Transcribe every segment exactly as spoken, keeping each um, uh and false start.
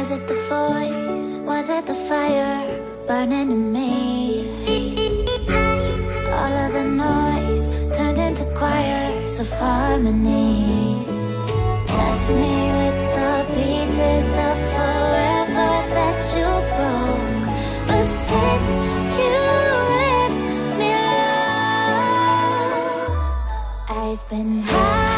Was it the voice? Was it the fire burning in me? All of the noise turned into choirs of harmony. Left me with the pieces of forever that you broke. But since you left me alone, I've been high.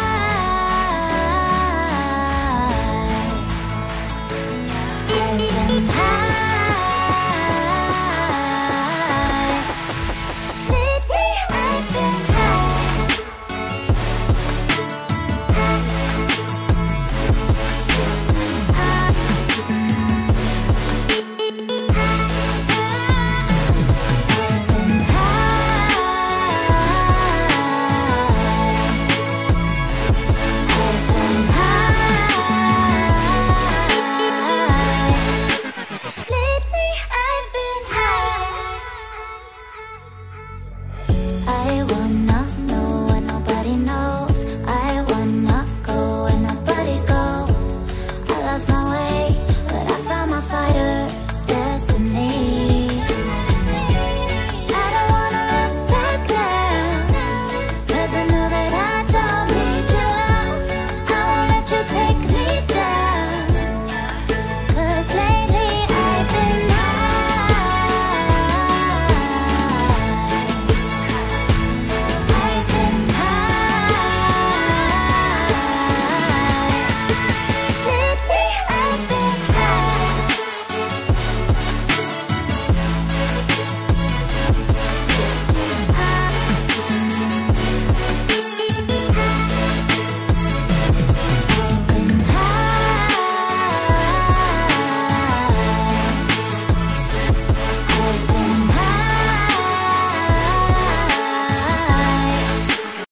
You take